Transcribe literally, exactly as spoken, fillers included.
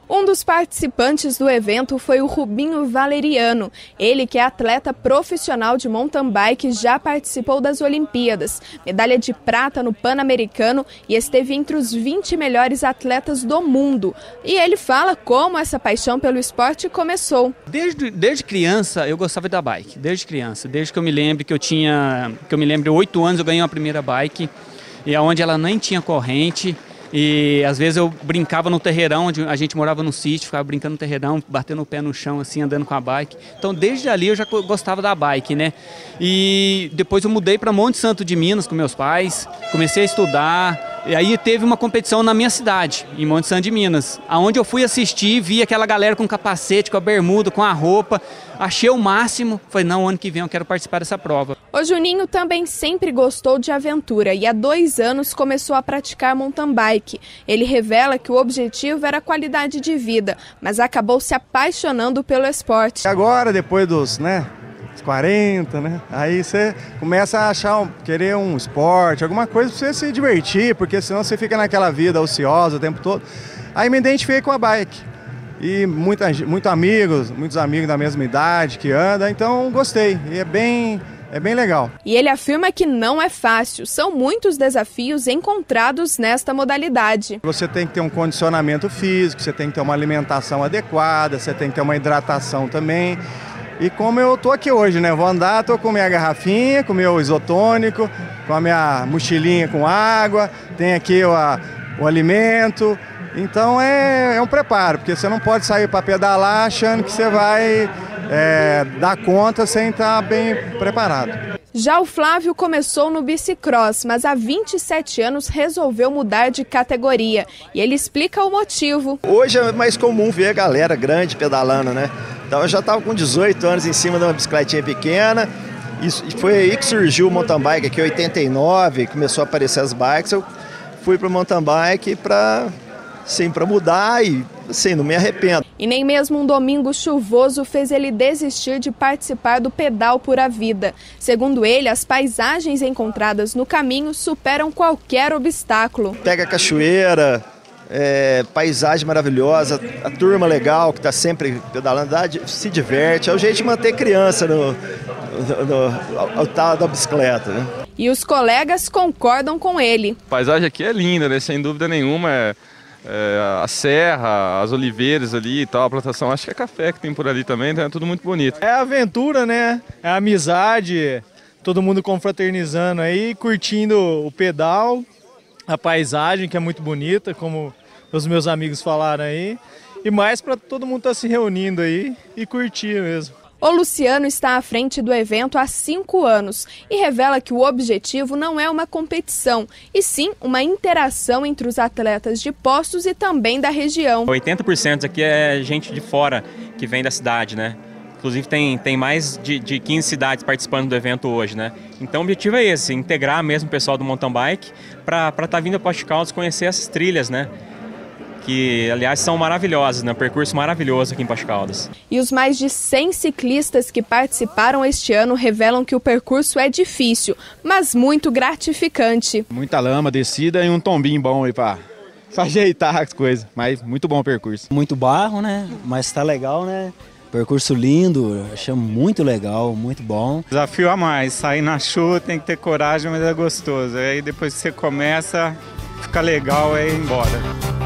Um dos participantes do evento foi o Rubinho Valeriano. Ele, que é atleta profissional de mountain bike, já participou das Olimpíadas, medalha de prata no Pan-Americano e esteve entre os vinte melhores atletas do mundo. E ele fala como essa paixão pelo esporte começou. Desde, desde criança eu gostava da bike, desde criança, desde que eu me lembro que eu tinha, que eu me lembro de oito anos eu ganhei a primeira bike, e onde ela nem tinha corrente. E às vezes eu brincava no terreirão, onde a gente morava no sítio, ficava brincando no terreirão, batendo o pé no chão, assim, andando com a bike. Então desde ali eu já gostava da bike, né? E depois eu mudei para Monte Santo de Minas com meus pais, comecei a estudar. E aí teve uma competição na minha cidade, em Monte Santo de Minas, aonde eu fui assistir, vi aquela galera com capacete, com a bermuda, com a roupa, achei o máximo, falei, não, ano que vem eu quero participar dessa prova. O Juninho também sempre gostou de aventura e há dois anos começou a praticar mountain bike. Ele revela que o objetivo era a qualidade de vida, mas acabou se apaixonando pelo esporte. Agora, depois dos, né, quarenta, né? Aí você começa a achar, um, querer um esporte, alguma coisa pra você se divertir, porque senão você fica naquela vida ociosa o tempo todo. Aí me identifiquei com a bike. E muita, muito amigos, muitos amigos da mesma idade que andam, então gostei. E é bem, é bem legal. E ele afirma que não é fácil, são muitos desafios encontrados nesta modalidade. Você tem que ter um condicionamento físico, você tem que ter uma alimentação adequada, você tem que ter uma hidratação também. E como eu tô aqui hoje, né? Vou andar, tô com minha garrafinha, com meu isotônico, com a minha mochilinha com água, tem aqui o, a, o alimento. Então é, é um preparo, porque você não pode sair para pedalar achando que você vai é, dar conta sem estar bem preparado. Já o Flávio começou no bicicross, mas há vinte e sete anos resolveu mudar de categoria. E ele explica o motivo. Hoje é mais comum ver a galera grande pedalando, né? Então eu já estava com dezoito anos em cima de uma bicicletinha pequena. E foi aí que surgiu o mountain bike, aqui em oitenta e nove, começou a aparecer as bikes. Eu fui para o mountain bike para sim, para mudar e assim, não me arrependo. E nem mesmo um domingo chuvoso fez ele desistir de participar do Pedal por a Vida. Segundo ele, as paisagens encontradas no caminho superam qualquer obstáculo. Pega a cachoeira, é, paisagem maravilhosa, a turma legal que está sempre pedalando, se diverte. É o jeito de manter criança no, no, no, no tal da bicicleta, né? E os colegas concordam com ele. A paisagem aqui é linda, né? Sem dúvida nenhuma. É... É, a serra, as oliveiras ali e tal, a plantação, acho que é café que tem por ali também, então é tudo muito bonito. É aventura, né? É amizade, todo mundo confraternizando aí, curtindo o pedal, a paisagem que é muito bonita, como os meus amigos falaram aí, e mais para todo mundo estar tá se reunindo aí e curtir mesmo. O Luciano está à frente do evento há cinco anos e revela que o objetivo não é uma competição, e sim uma interação entre os atletas de Poços e também da região. oitenta por cento aqui é gente de fora que vem da cidade, né? Inclusive tem, tem mais de, de quinze cidades participando do evento hoje, né? Então o objetivo é esse, integrar mesmo o pessoal do mountain bike para estar tá vindo a Poços de Caldas conhecer essas trilhas, né? Que, aliás, são maravilhosas, né? Um percurso maravilhoso aqui em Poços de Caldas. E os mais de cem ciclistas que participaram este ano revelam que o percurso é difícil, mas muito gratificante. Muita lama, descida e um tombinho bom aí para ajeitar as coisas, mas muito bom o percurso. Muito barro, né? Mas tá legal, né? Percurso lindo, achamos muito legal, muito bom. Desafio a mais, sair na chuva tem que ter coragem, mas é gostoso. Aí depois que você começa, fica legal, é ir embora.